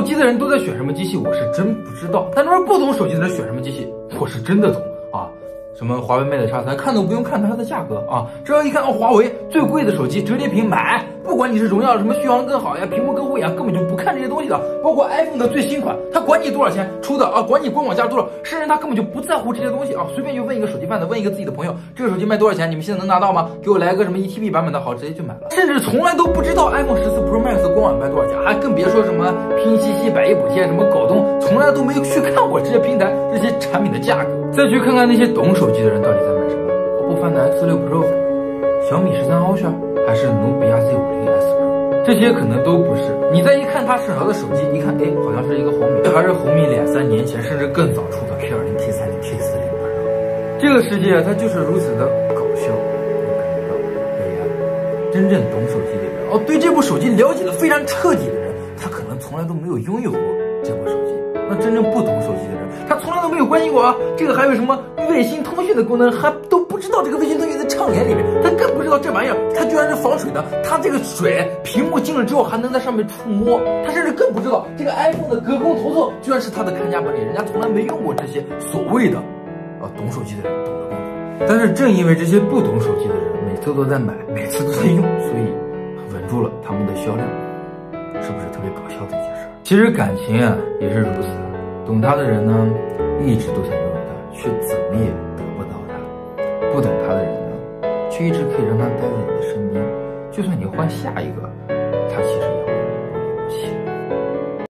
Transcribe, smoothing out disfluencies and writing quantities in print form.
机的人都在选什么机器，我是真不知道。但是不懂手机的人选什么机器，我是真的懂啊。什么华为 Mate X3，看都不用看它的价格啊，只要一看华为最贵的手机折叠屏买，不管你是荣耀什么续航更好呀，屏幕更慧眼，根本就不看这些东西的。包括 iPhone 的最新款，它管你多少钱出的啊，管你官网价多少，甚至他根本就不在乎这些东西啊，随便就问一个手机贩子，问一个自己的朋友，这个手机卖多少钱？你们现在能拿到吗？给我来个什么 1TB 版本的，好，直接就买了。甚至从来都不知道 iPhone 14 Pro Max 官网卖多少钱，还更别说什么拼夕夕、百亿补贴、什么搞动，从来都没有去看过这些平台这些产品的价格。再去看看那些懂手机的人到底在买什么 ，OPPO Find X6 Pro、小米13 Ultra 还是努比亚 Z50S Pro， 这些可能都不是。你再一看它手上的手机，一看，哎，好像是一个红米，这还是红米2-3年前甚至更早出的 K20、K30、K40。这个世界它就是如此的搞笑，我感觉到悲哀。真正懂手机的人，哦，对这部手机了解的非常彻底的人，他可能从来都没有拥有过这部手机。那真正不懂手机的人，他从来都没有关心过啊，这个还有什么卫星通讯的功能，还都不知道这个卫星通讯在畅联里面，他更不知道这玩意儿它居然是防水的，它这个水屏幕进了之后还能在上面触摸，他甚至更不知道这个 iPhone 的隔空投送居然是它的看家本领，人家从来没用过这些所谓的懂手机的人懂的功能。但是正因为这些不懂手机的人每次都在买，每次都在用，所以稳住了他们的销量，是不是特别搞笑的一件事？其实感情啊也是如此，懂它的人呢一直都想拥有它，却怎么也得不到它；不懂它的人呢，却一直可以让它待在你的身边，就算你换下一个，